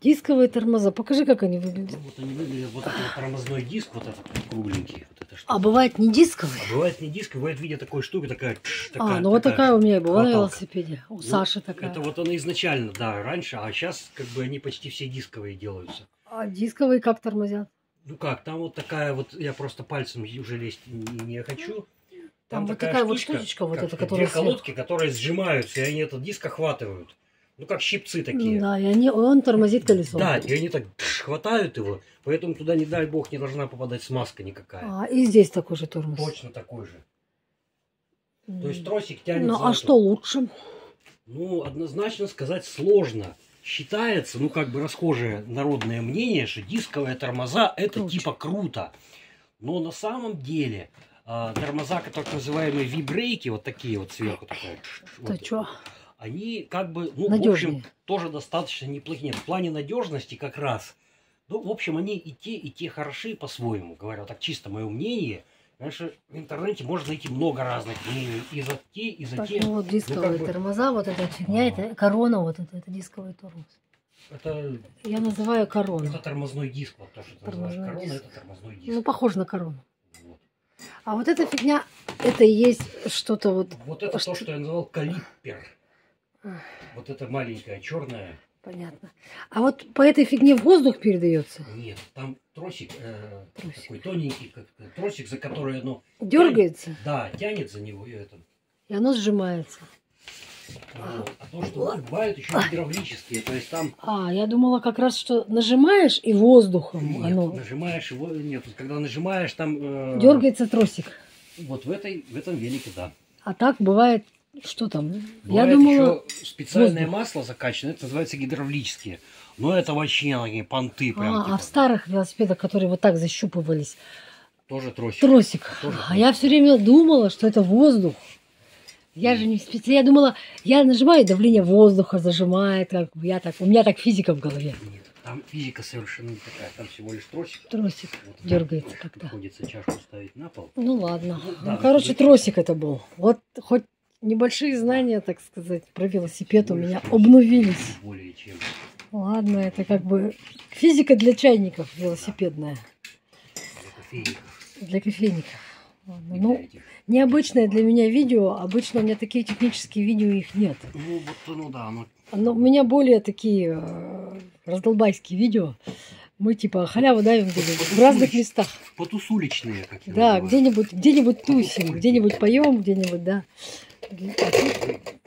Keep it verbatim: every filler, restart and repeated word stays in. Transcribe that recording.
Дисковые тормоза. Покажи, как они выглядят. Вот они выглядят, вот этот вот тормозной диск, вот этот кругленький. Вот это А бывает не дисковые? А бывает не диск, бывает в виде такой штуки, такая... такая а, ну вот такая у меня и была хваталка. На велосипеде. У ну, Саши такая. Это вот она изначально, да, раньше, а сейчас как бы они почти все дисковые делаются. А дисковые как тормозят? Ну как, там вот такая вот, я просто пальцем уже лезть не, не хочу. Там, там вот такая, такая штучка, вот штучечка, вот эта, которая... Две колодки, которые сжимаются, и они этот диск охватывают. Ну, как щипцы такие. Да, и они, он тормозит колесо. Да, и они так хватают его, поэтому туда, не дай бог, не должна попадать смазка никакая. А, и здесь такой же тормоз. Точно такой же. Mm. То есть тросик тянет. Ну, а эту. Что лучше? Ну, однозначно сказать сложно. Считается, ну, как бы расхожее народное мнение, что дисковые тормоза это Круче. Типа круто. Но на самом деле э, тормоза, так называемые вибрейки, вот такие вот сверху такая. Да вот, что? Они как бы, ну, надежнее. В общем, тоже достаточно неплохие. Нет, в плане надежности как раз. Ну, в общем, они и те, и те хороши по-своему, говорю, так чисто мое мнение. Конечно, в интернете можно найти много разных мнений и за те, и за так, те. Ну, вот дисковые ну, как бы... тормоза, вот эта фигня, а -а -а. это корона, вот это, это дисковый тормоз. Это... Я называю корону. Это тормозной диск, вот то, что ты называешь корона, диск. Это тормозной диск. Ну, похож на корону. Вот. А вот эта фигня, это и есть что-то вот... Вот это что... то, что я называл калиппер. Вот это маленькая черная. Понятно. А вот по этой фигне воздух передается? Нет, там тросик, э, тросик. такой тоненький, как тросик, за который оно... Дергается? Тянет, да, тянет за него и это. И оно сжимается. Вот. А то, что бывают еще гидравлические, то есть там... А, я думала как раз, что нажимаешь и воздухом Нет, оно... нажимаешь его... Нет, когда нажимаешь там... Э... Дергается тросик. Вот в, этой, в этом велике, да. А так бывает... Что там? Бывает я думала... еще специальное воздух. масло закачанное, это называется гидравлические. Но это вообще такие понты прям. А, типа. а в старых велосипедах, которые вот так защупывались? Тоже тросик. Тросик. Тоже а тросик. я все время думала, что это воздух. Я Нет. же не специально. Я думала, я нажимаю, давление воздуха зажимает. Как я так, у меня так физика в голове. Нет, там физика совершенно не такая. Там всего лишь тросик. Тросик. Вот дергается как-то. Приходится чашку ставить на пол. Ну ладно. Ну, да, ну, короче, да. тросик это был. Вот хоть небольшие знания, так сказать, про велосипед у меня обновились. Более чем. Ладно, это как бы физика для чайников велосипедная. Для кофейников. Для кофейников. Ладно. Ну, необычное для меня видео. Обычно у меня такие технические видео, их нет. Ну, вот, ну да. Ну... Но у меня более такие э, раздолбайские видео. Мы типа халяву давим в разных местах. Потусуличные, как Да, где-нибудь где-нибудь тусим, где-нибудь поем, где-нибудь, да.